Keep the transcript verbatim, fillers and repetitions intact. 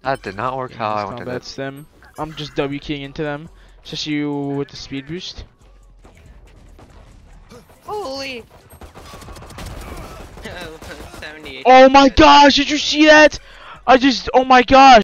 That did not work Yeah, how I nice wanted combat it. stem. I'm just W keying into them. Just you with the speed boost. Holy! seventy-eight. Oh my gosh, did you see that? I just, oh my gosh.